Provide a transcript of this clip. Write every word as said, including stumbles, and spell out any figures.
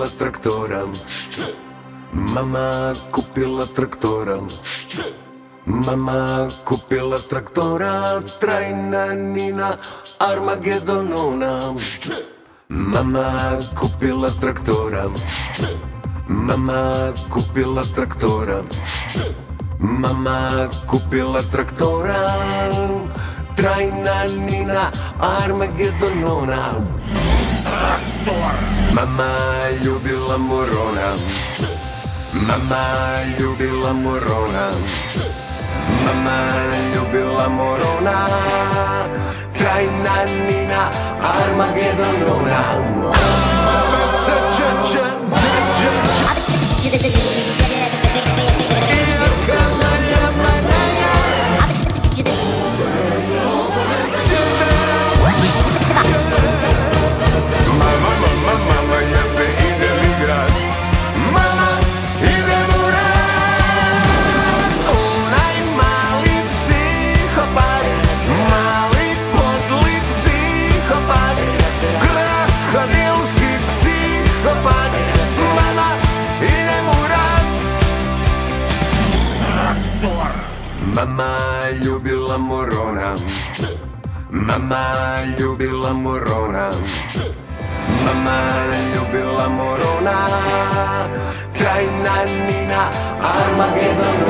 kupila traktora. Mama kupila traktora. Mama kupila traktora, trajna Nina Armagedonona. Mama kupila traktora. Mama kupila traktora. Mama kupila traktora, trajna Nina Armagedonona. Traktor. Mama ljubila morona. Mama ljubila morona. Mama ljubila morona, trajna Nina Armagedonona. Mama ljubila morona. Mama ljubila morona. Mama ljubila morona, trajna Nina Armagedonona.